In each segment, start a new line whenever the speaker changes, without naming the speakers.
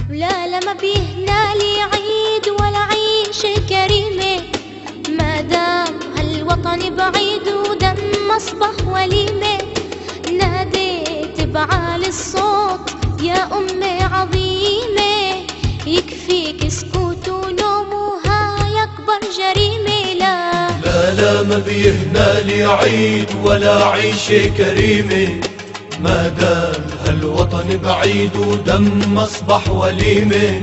لا لا ما بيهنالي عيد ولا عيشة كريمة، ما دام هالوطن بعيد ودم أصبح وليمة. ناديت بعالي الصوت يا أمي عظيمة، يكفيك سكوت ونوم وهاي أكبر جريمة. لا
لا لا ما بيهنالي عيد ولا عيشة كريمة، ما دام هالوطن بعيد ودم أصبح وليمة.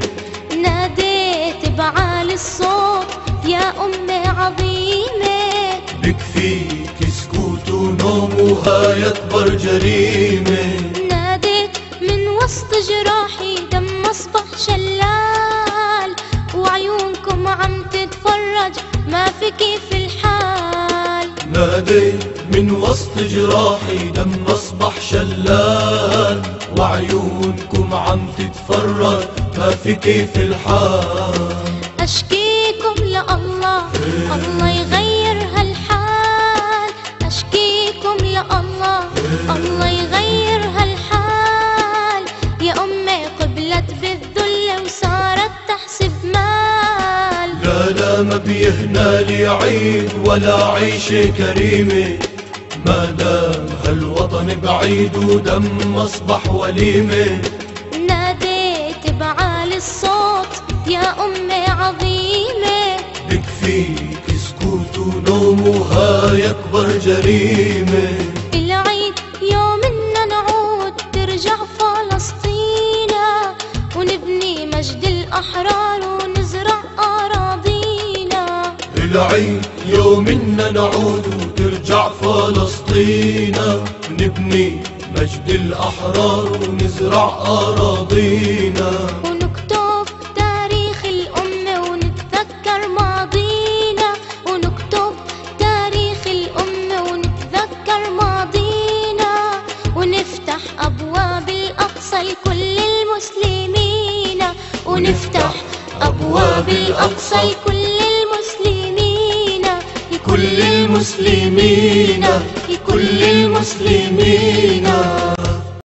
ناديت بعالي الصوت يا أمي عظيمة،
بكفيك سكوت ونوم وهاي أكبر جريمة.
ناديت من وسط جراحي دم أصبح شلال، وعيونكم عم تتفرج ما في كيف الحال.
ناديت من وسط جراحي دم أصبح شلال، وعيونكم عم تتفرج ما في كيف الحال.
أشكيكم لله الله يغير هالحال، أشكيكم لله الله يغير هالحال. يا أمي قبلت بالذل وصارت تحسب مال.
لا لا ما بيهنالي عيد ولا عيشة كريمة، ما دام هالوطن بعيد ودم أصبح وليمة.
ناديت بعالي الصوت يا أمي عظيمة،
بكفيك سكوت ونوم وهاي أكبر جريمة.
العيد يوم إننا نعود ترجع فلسطينا، ونبني مجد الأحرار ونزرع أراضينا.
العيد يوم إننا نعود وترجع فلسطينا، نبني مجد الأحرار ونزرع أراضينا.
ونكتب تاريخ الأمة ونتذكر ماضينا، ونكتب تاريخ الأمة ونتذكر ماضينا. ونفتح أبواب الأقصى لكل المسلمين، ونفتح أبواب الأقصى لكل المسلمين، لكل المسلمين، لكل المسلمين.